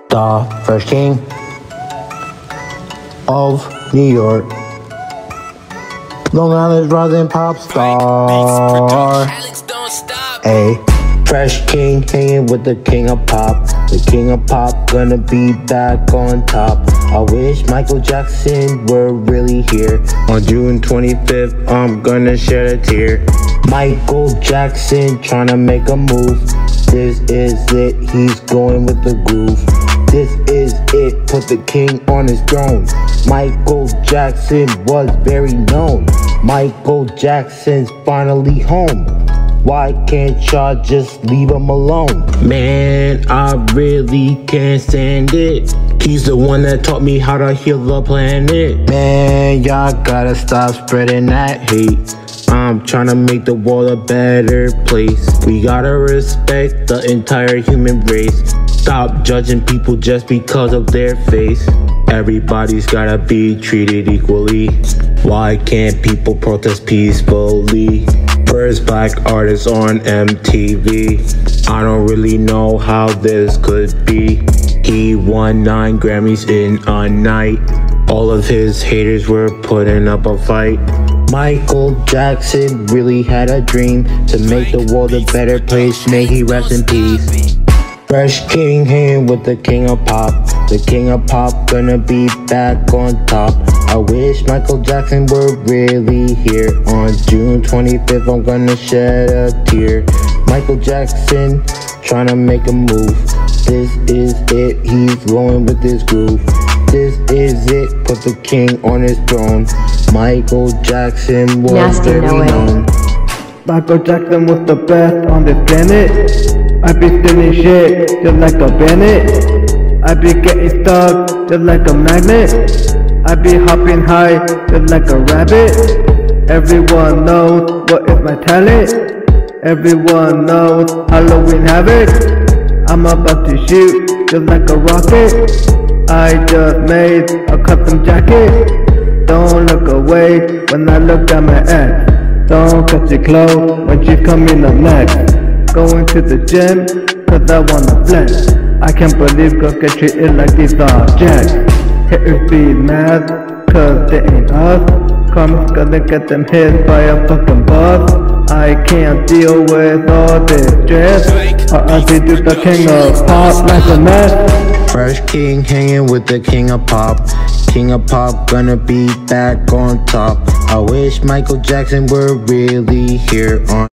The first king of New York, Long Island's rising pop star. A fresh king hanging with the king of pop. The king of pop gonna be back on top. I wish Michael Jackson were really here. On June 25th, I'm gonna shed a tear. Michael Jackson tryna make a move. This is it, he's going with the groove. This is it, put the king on his throne. Michael Jackson was very known. Michael Jackson's finally home. Why can't y'all just leave him alone? Man, I really can't stand it. He's the one that taught me how to heal the planet. Man, y'all gotta stop spreading that hate. I'm trying to make the world a better place. We gotta respect the entire human race. Stop judging people just because of their face. Everybody's gotta be treated equally. Why can't people protest peacefully? First black artist on MTV. I don't really know how this could be. He won 9 Grammys in a night. All of his haters were putting up a fight. Michael Jackson really had a dream to make the world a better place. May he rest in peace. Fresh king hanging with the king of pop. The king of pop gonna be back on top. I wish Michael Jackson were really here. On June 25th, I'm gonna shed a tear. Michael Jackson tryna make a move. This is it, he's going with his groove. This is it, put the king on his throne. Michael Jackson was very known. Michael Jackson was the best on this planet. I be stealing shit just like a bandit. I be getting stuck just like a magnet. I be hopping high just like a rabbit. Everyone knows what is my talent. Everyone knows Halloween Havoc. I'm about to shoot just like a rocket. I just made a custom jacket. Don't look away when I look at my ex. Don't cut your clothes when she's coming up next. Going to the gym cause I wanna flex. I can't believe girls get treated like these objects. Haters be mad cause they ain't us. Karma's gonna get them hit by a fucking bus. I can't deal with all this stress. R.I.P. to the king of pop like a mess. Fresh king hanging with the king of pop. King of pop gonna be back on top. I wish Michael Jackson were really here on